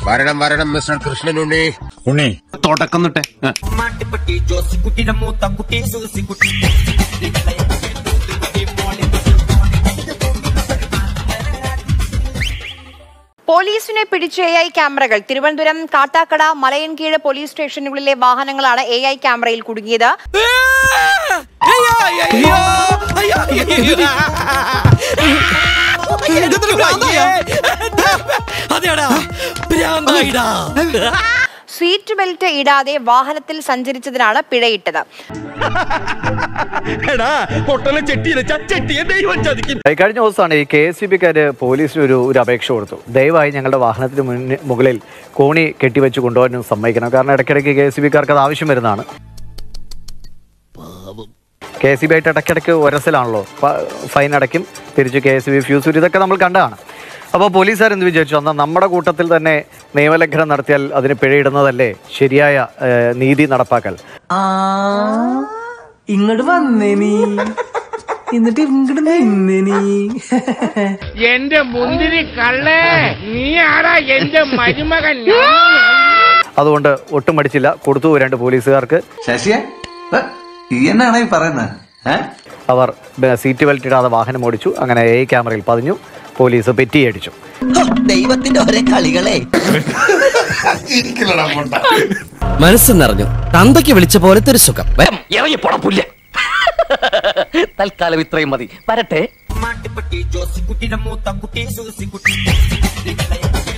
വരണം വരണം മിസ്റ്റർ കൃഷ്ണനുണ്ണി. ഉണ്ണി തുടക്കം തൊട്ടേ പോലീസിനെ പിടിച്ച AI ക്യാമറകൾ. തിരുവനന്തപുരം കാട്ടാക്കട മലയൻകീഴ് പോലീസ് സ്റ്റേഷനുകളിലെ വാഹനങ്ങളാണ് AI ക്യാമറയിൽ കുടുങ്ങിയത്. സീറ്റ് ബെൽറ്റ് ഇടാതെ വാഹനത്തിൽ സഞ്ചരിച്ചതിനാണ് പിഴയിട്ടത്. കഴിഞ്ഞ ദിവസമാണ് ഈ KSEBക്കാര് പോലീസിന് ഒരു അപേക്ഷ കൊടുത്തു. ദയവായി ഞങ്ങളുടെ വാഹനത്തിന് മുകളിൽ കോണി കെട്ടിവെച്ച് കൊണ്ടുപോകാനും സമ്മതിക്കണം. കാരണം ഇടയ്ക്കിടയ്ക്ക് KSEBക്കാർക്ക് അത് ആവശ്യം വരുന്നതാണ്. KSEB ആയിട്ട് ഇടയ്ക്കിടയ്ക്ക് ഒരസലാണല്ലോ, ഫൈൻ അടയ്ക്കും, തിരിച്ച് KSEB ഫ്യൂസ് വരും, ഇതൊക്കെ നമ്മൾ കണ്ടതാണ്. അപ്പോൾ പോലീസുകാർ എന്ത് വിചാരിച്ചു, എന്നാൽ നമ്മുടെ കൂട്ടത്തിൽ തന്നെ നിയമലംഘനം നടത്തിയാൽ അതിന് പിഴയിടുന്നതല്ലേ ശരിയായ നീതി നടപ്പാക്കൽ. ഇങ്ങോട്ട് വന്നേ നീ, എന്നിട്ട് ഇങ്ങോട്ട് നിന്നേ നീ. എന്റെ മുന്തിരി കള്ളേ, നീ ആരാ എന്റെ മരുമകൻ? അതുകൊണ്ട് ഒട്ടും മടിച്ചില്ല, കൊടുത്തു 2 പോലീസുകാർക്ക്. അവർ സീറ്റ് ബെൽറ്റ് ഇടാതെ വാഹനം ഓടിച്ചു. അങ്ങനെ AI ക്യാമറയിൽ പതിഞ്ഞു. പോലീസ് പെറ്റിയടിച്ചു. ദൈവത്തിന്റെ ഒരേ കളികളെ. മനസ്സ് നിറഞ്ഞു. തന്തയ്ക്ക് വിളിച്ച പോലത്തെ ഒരു സുഖം. ഇറങ്ങി പൊടപ്പില്ല. തൽക്കാലം ഇത്രയും മതി. വരട്ടെ.